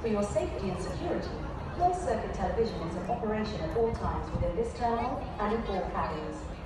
For your safety and security, closed-circuit television is in operation at all times within this terminal and in all cabins.